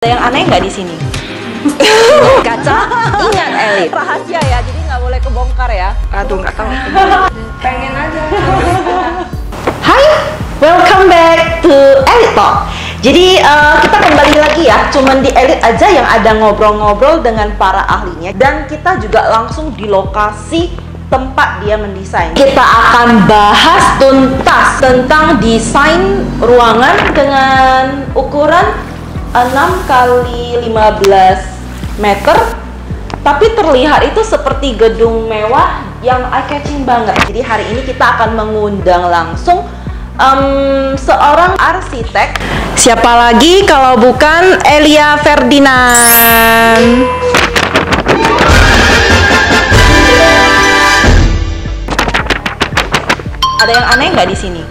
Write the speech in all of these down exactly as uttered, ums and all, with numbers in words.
Ada yang aneh nggak di sini? Kaca, ingat Elit. Rahasia ya, jadi nggak boleh kebongkar ya. Aduh, nggak tahu. Pengen aja. Hai, welcome back to Elit Talk. Jadi uh, kita kembali lagi ya, cuman di Elit aja yang ada ngobrol-ngobrol dengan para ahlinya. Dan kita juga langsung di lokasi tempat dia mendesain. Kita akan bahas tuntas tentang desain ruangan dengan ukuran enam kali lima belas meter, tapi terlihat itu seperti gedung mewah yang eye-catching banget. Jadi hari ini kita akan mengundang langsung um, seorang arsitek. Siapa lagi kalau bukan Elia Ferdinand. Ada yang aneh nggak di sini?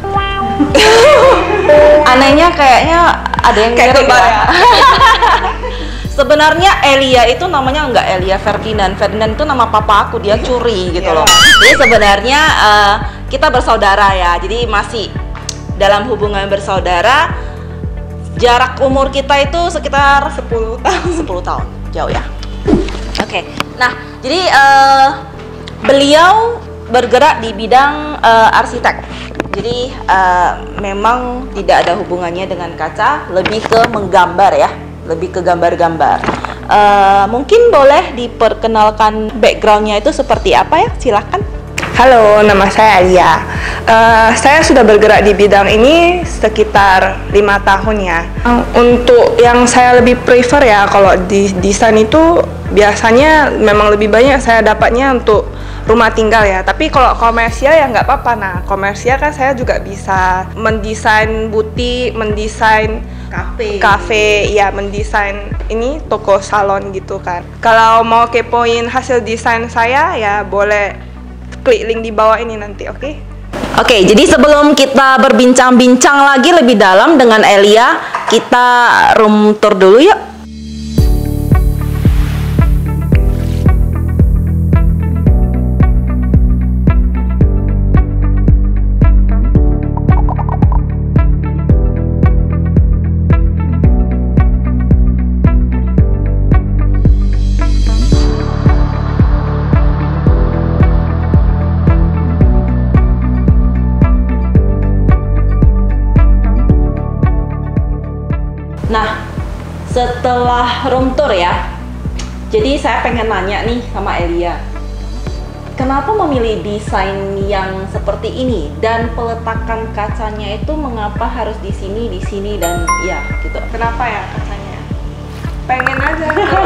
Anehnya kayaknya ada yang kayak mirip ya. Sebenarnya Elia itu namanya nggak Elia Ferdinand. Ferdinand itu nama papa aku, dia curi gitu loh. Jadi sebenarnya uh, kita bersaudara ya. Jadi masih dalam hubungan bersaudara. Jarak umur kita itu sekitar sepuluh tahun. sepuluh tahun, jauh ya. Oke. Okay. Nah, jadi uh, beliau bergerak di bidang uh, arsitek. Jadi uh, memang tidak ada hubungannya dengan kaca, lebih ke menggambar ya, lebih ke gambar-gambar. Uh, mungkin boleh diperkenalkan backgroundnya itu seperti apa ya? Silahkan. Halo, nama saya Elia. Uh, saya sudah bergerak di bidang ini sekitar lima tahun ya. Uh, untuk yang saya lebih prefer ya, kalau di desain itu biasanya memang lebih banyak saya dapatnya untuk rumah tinggal ya, tapi kalau komersial ya nggak apa-apa. Nah, komersial kan saya juga bisa mendesain butik, mendesain Kafe. kafe, ya mendesain ini toko salon gitu kan. Kalau mau kepoin hasil desain saya ya boleh klik link di bawah ini nanti, oke? Okay? Oke, jadi sebelum kita berbincang-bincang lagi lebih dalam dengan Elia, kita room tour dulu yuk. Nah, setelah room tour ya, jadi saya pengen nanya nih sama Elia, kenapa memilih desain yang seperti ini dan peletakan kacanya itu mengapa harus di sini, di sini dan ya gitu? Kenapa ya kacanya? Pengen aja.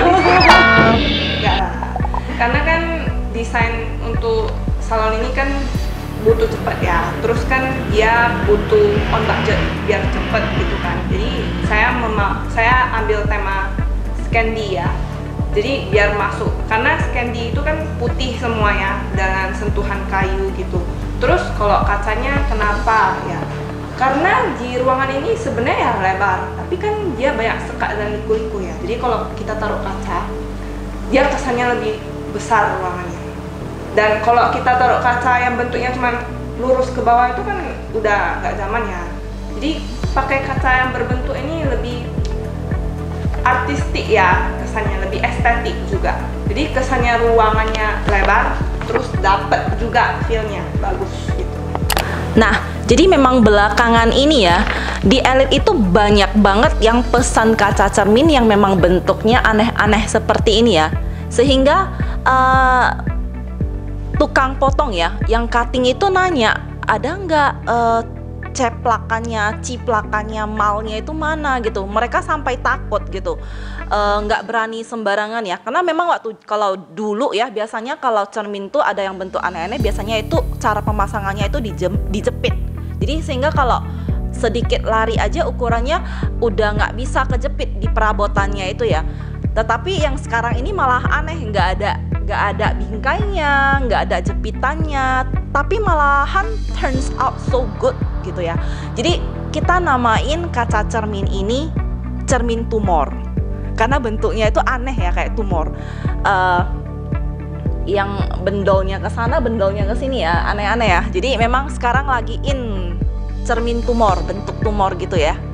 Enggak lah. Karena kan desain untuk salon ini kan butuh cepat ya, terus kan dia butuh on budget biar cepet gitu kan. Jadi saya mema saya ambil tema Scandi ya, jadi biar masuk, karena Scandi itu kan putih semua ya dengan sentuhan kayu gitu. Terus kalau kacanya kenapa ya, karena di ruangan ini sebenarnya ya lebar, tapi kan dia banyak sekat dan liku-liku ya. Jadi kalau kita taruh kaca, dia kesannya lebih besar ruangannya. Dan kalau kita taruh kaca yang bentuknya cuma lurus ke bawah itu kan udah nggak zaman ya. Jadi pakai kaca yang berbentuk ini lebih artistik ya, kesannya lebih estetik juga. Jadi kesannya ruangannya lebar, terus dapet juga feel-nya bagus gitu. Nah, jadi memang belakangan ini ya, di Elit itu banyak banget yang pesan kaca cermin yang memang bentuknya aneh-aneh seperti ini ya. Sehingga uh, tukang potong ya, yang cutting itu nanya, ada nggak uh, ceplakannya, ciplakannya, malnya itu mana gitu. Mereka sampai takut gitu, uh, nggak berani sembarangan ya. Karena memang waktu kalau dulu ya, biasanya kalau cermin tuh ada yang bentuk aneh-aneh, biasanya itu cara pemasangannya itu dijem, dijepit. Jadi sehingga kalau sedikit lari aja ukurannya udah nggak bisa kejepit di perabotannya itu ya. Tetapi yang sekarang ini malah aneh, nggak ada nggak ada bingkainya, nggak ada jepitannya, tapi malahan turns out so good gitu ya. Jadi kita namain kaca cermin ini cermin tumor, karena bentuknya itu aneh ya, kayak tumor. Uh, yang bendolnya ke sana, bendolnya ke sini ya, aneh-aneh ya. Jadi memang sekarang lagi in cermin tumor, bentuk tumor gitu ya.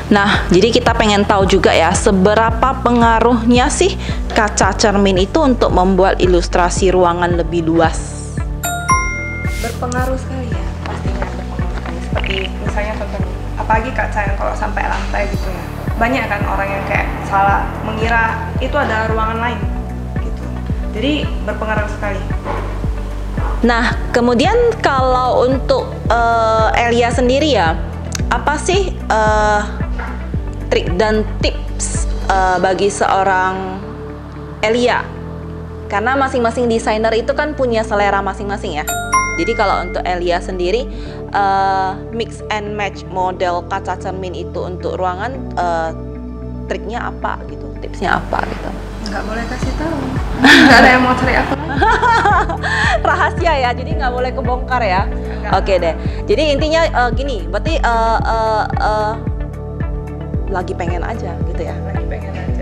Nah, jadi kita pengen tahu juga ya, seberapa pengaruhnya sih kaca cermin itu untuk membuat ilustrasi ruangan lebih luas? Berpengaruh sekali ya, pastinya berpengaruh sekali. Seperti misalnya contohnya, apalagi kaca yang kalau sampai lantai gitu ya, banyak kan orang yang kayak salah mengira itu ada ruangan lain gitu. Jadi berpengaruh sekali. Nah, kemudian kalau untuk uh, Elia sendiri ya, apa sih uh, trik dan tips uh, bagi seorang Elia? Karena masing-masing desainer itu kan punya selera masing-masing ya. Jadi kalau untuk Elia sendiri, uh, mix and match model kaca cermin itu untuk ruangan, uh, triknya apa gitu, tipsnya apa gitu? Nggak boleh kasih tahu, nggak ada yang mau cari aku lagi. Rahasia ya, jadi nggak boleh kebongkar ya. Oke deh, jadi intinya uh, gini, berarti uh, uh, uh, lagi pengen aja gitu ya? Lagi pengen aja.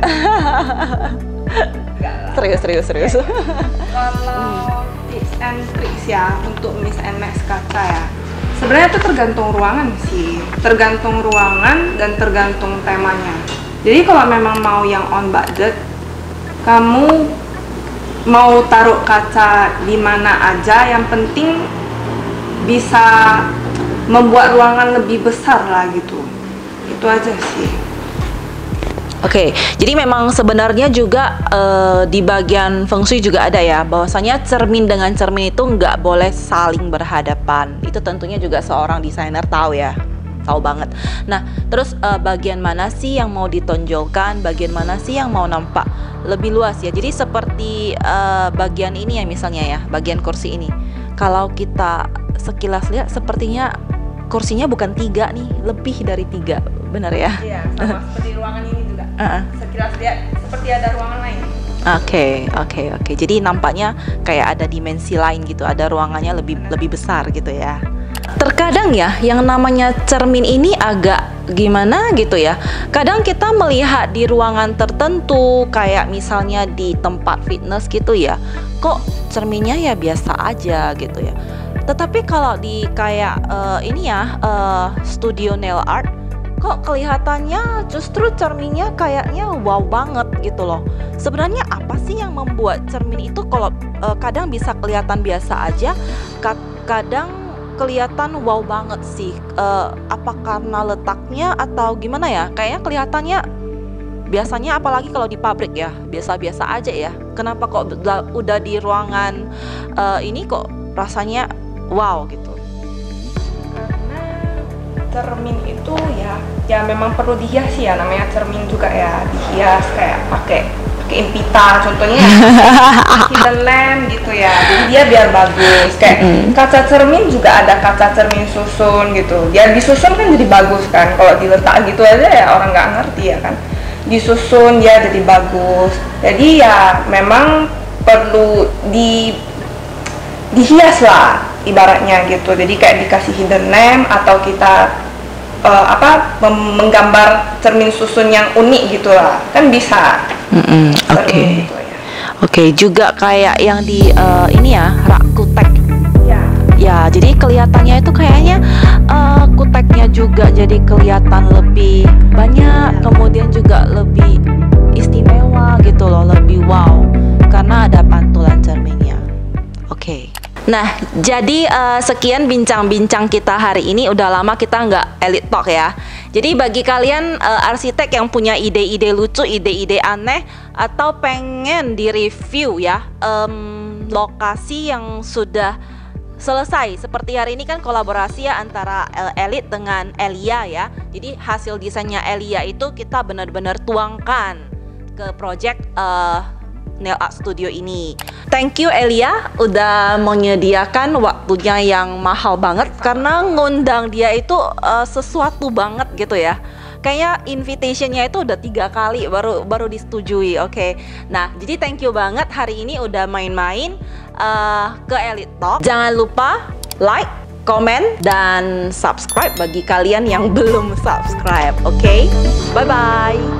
Serius, serius, serius. Kalau tips and tricks ya untuk mix and match kaca ya, sebenarnya itu tergantung ruangan sih, tergantung ruangan dan tergantung temanya. Jadi kalau memang mau yang on budget, kamu mau taruh kaca di mana aja, yang penting bisa membuat ruangan lebih besar lah gitu. Itu aja sih. Oke, jadi memang sebenarnya juga uh, di bagian feng shui juga ada ya, bahwasanya cermin dengan cermin itu nggak boleh saling berhadapan. Itu tentunya juga seorang desainer tahu ya, tahu banget. Nah, terus uh, bagian mana sih yang mau ditonjolkan, bagian mana sih yang mau nampak lebih luas ya. Jadi seperti uh, bagian ini ya misalnya ya, bagian kursi ini. Kalau kita sekilas lihat sepertinya kursinya bukan tiga nih, lebih dari tiga, benar ya? Iya, sama seperti ruangan ini juga. Uh-uh. Sekilas lihat seperti ada ruangan lain. Oke, okay, oke, okay, oke. Okay. Jadi nampaknya kayak ada dimensi lain gitu, ada ruangannya lebih lebih besar gitu ya. Terkadang ya, yang namanya cermin ini agak gimana gitu ya. Kadang kita melihat di ruangan tertentu, kayak misalnya di tempat fitness gitu ya, kok cerminnya ya biasa aja gitu ya. Tetapi kalau di kayak uh, ini ya, uh, studio nail art, kok kelihatannya justru cerminnya kayaknya wow banget gitu loh. Sebenarnya apa sih yang membuat cermin itu kalau uh, kadang bisa kelihatan biasa aja, kadang kelihatan wow banget sih? Uh, apa karena letaknya atau gimana ya? Kayaknya kelihatannya biasanya, apalagi kalau di pabrik ya, biasa-biasa aja ya. Kenapa kok udah, udah di ruangan uh, ini kok rasanya wow gitu? Karena cermin itu ya, ya memang perlu dihiasi ya, namanya cermin juga ya, dihias kayak pakai pakein pita contohnya ya, hidden lamp gitu ya, jadi dia biar bagus. Kayak mm-hmm. kaca cermin juga ada kaca cermin susun gitu, biar disusun kan jadi bagus kan. Kalau diletak gitu aja ya orang nggak ngerti ya kan, disusun ya jadi bagus. Jadi ya memang perlu di dihias lah ibaratnya gitu. Jadi kayak dikasih hidden lamp atau kita uh, apa menggambar cermin susun yang unik gitulah kan bisa. Mm-hmm. Oke. Okay. Gitu ya. Oke, okay, juga kayak yang di uh, ini ya, rak kutek. Ya. Ya, jadi kelihatannya itu kayaknya uh, kuteknya juga jadi kelihatan lebih banyak, ya. Kemudian juga lebih istimewa gitu loh, lebih wow karena ada pantulan cerminnya. Oke. Okay. Nah, jadi uh, sekian bincang-bincang kita hari ini. Udah lama kita nggak Elite Talk ya. Jadi bagi kalian uh, arsitek yang punya ide-ide lucu, ide-ide aneh, atau pengen di-review ya um, lokasi yang sudah selesai. Seperti hari ini kan kolaborasi ya antara Elite dengan Elia ya. Jadi hasil desainnya Elia itu kita benar-benar tuangkan ke project uh, Nail Art Studio ini. Thank you Elia udah menyediakan waktunya yang mahal banget, karena ngundang dia itu uh, sesuatu banget gitu ya. Kayaknya invitationnya itu udah tiga kali baru baru disetujui. Oke, okay. Nah jadi thank you banget hari ini udah main-main uh, ke Elite Talk. Jangan lupa like, comment, dan subscribe bagi kalian yang belum subscribe. Oke, okay? Bye bye.